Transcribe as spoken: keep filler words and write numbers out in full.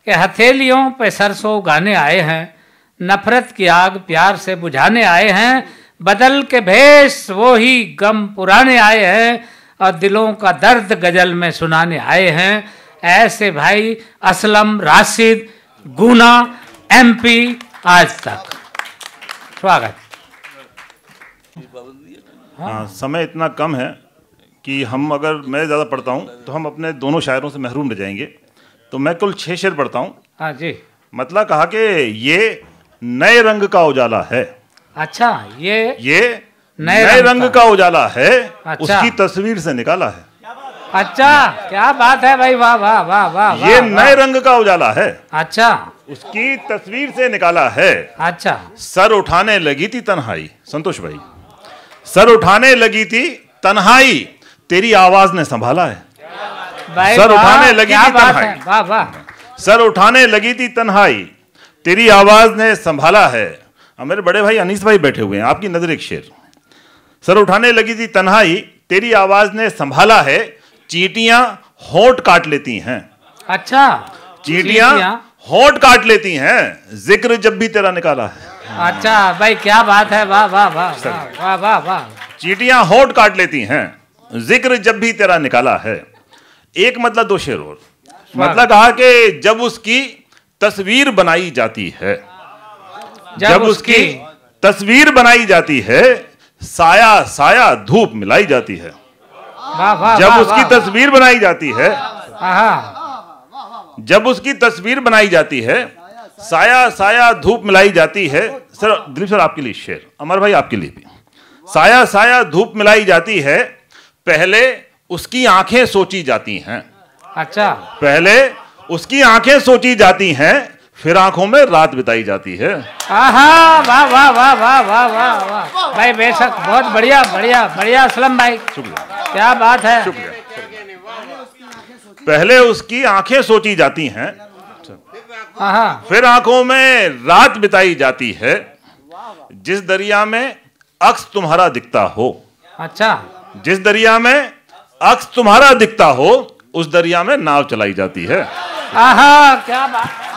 कि हथेलियों पे सरसों उगाने आए हैं, नफरत की आग प्यार से बुझाने आए हैं, बदल के भेष वो ही गम पुराने आए हैं और दिलों का दर्द गजल में सुनाने आए हैं। ऐसे भाई असलम राशिद, गुना, एमपी, आज तक। स्वागत। हाँ, समय इतना कम है कि हम अगर मैं ज़्यादा पढ़ता हूँ तो हम अपने दोनों शायरों से महरूम रह जाएंगे, तो मैं कुल छः शेर पढ़ता हूँ। हाँ जी। मतलब कहा कि ये नए रंग का उजाला है। अच्छा, ये ये नए नए रंग रंग का। का उजाला है। अच्छा। उसकी तस्वीर से निकाला है। अच्छा, क्या बात है भाई, वाह वाह वाह वाह। ये वाह, नए रंग का उजाला है। अच्छा। उसकी तस्वीर से निकाला है। अच्छा। सर उठाने लगी थी तन्हाई, संतोष भाई, सर उठाने लगी थी तन्हाई, तेरी आवाज ने संभाला है। भाई सर वाह, उठाने लगी क्या थी बात तन्हाई। है, वाह वाह। सर उठाने लगी थी तन्हाई, तेरी आवाज ने संभाला है। अब मेरे बड़े भाई अनीस भाई बैठे हुए हैं, आपकी नजर एक शेर। सर उठाने लगी थी तन्हाई, तेरी आवाज ने संभाला है, चींटियां होंठ काट लेती हैं। अच्छा, चींटियां होंठ काट लेती हैं, जिक्र जब भी तेरा निकाला है। अच्छा भाई, क्या बात है, वाह वाह वाह वाह वाह वाह। चींटियां होंठ काट लेती हैं, जिक्र जब भी तेरा निकाला है। एक मतलब दो शेर और। मतलब कहा कि जब उसकी तस्वीर बनाई जाती है, जब, जब उसकी तस्वीर बनाई जाती है, साया साया धूप मिलाई जाती है। वाह वाह। जब वाह, उसकी वाह, तस्वीर बनाई जाती है, हाँ, जब उसकी तस्वीर बनाई जाती है, साया साया धूप मिलाई जाती है। सर दिलीप सर आपके लिए शेर, अमर भाई आपके लिए भी। साया साया धूप मिलाई जाती है, पहले उसकी आंखें सोची जाती हैं। अच्छा, पहले उसकी आंखें सोची जाती हैं, फिर आंखों में रात बिताई जाती है। आहा, वाह वाह वाह वाह वाह वाह वाह भाई, बेशक, बहुत बढ़िया बढ़िया बढ़िया असलम भाई, शुक्रिया, क्या बात है। शुक्रिया। पहले उसकी आंखें सोची जाती हैं, फिर आंखों में रात बिताई जाती है, जिस दरिया में अक्स तुम्हारा दिखता हो। अच्छा, जिस दरिया में अक्स तुम्हारा दिखता हो, उस दरिया में नाव चलाई जाती है। आहा, क्या बात है।